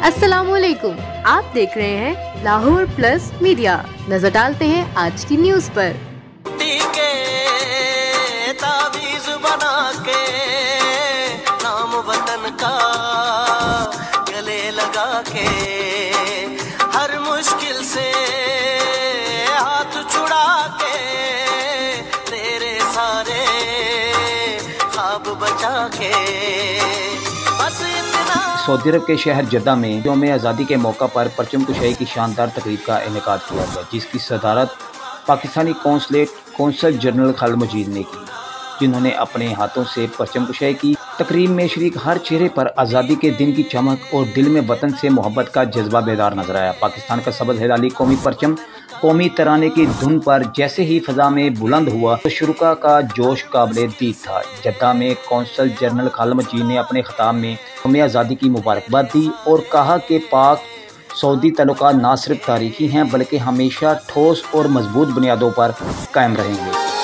अस्सलामुअलैकुम, आप देख रहे हैं लाहौर प्लस मीडिया। नजर डालते हैं आज की न्यूज पर। तावीज़ बना के नाम वतन का गले लगा के हर मुश्किल से हाथ छुड़ा के तेरे सारे ख्वाब बचा के बस इतना। सऊदी अरब के शहर जद्दा में यौम आज़ादी के मौका पर परचम कुशाई की शानदार तकरीब का इनेकाद किया गया, जिसकी सदारत पाकिस्तानी कौंसल जनरल खालिद मजीद ने की, जिन्होंने अपने हाथों से परचम कुशाई की। तकरीब में शरीक हर चेहरे पर आज़ादी के दिन की चमक और दिल में वतन से मोहब्बत का जज्बा बेदार नजर आया। पाकिस्तान का सबज हिलाली कौमी परचम कौमी तराने की धुन पर जैसे ही फ़ज़ा में बुलंद हुआ तो शुरुका का जोश काबिले दीद था। जद्दा में कौंसल जनरल खालिद मजीद ने अपने खिताब में यौम आज़ादी की मुबारकबाद दी और कहा कि पाक सऊदी तल्लुकात न सिर्फ तारीखी हैं बल्कि हमेशा ठोस और मजबूत बुनियादों पर कायम रहेंगे।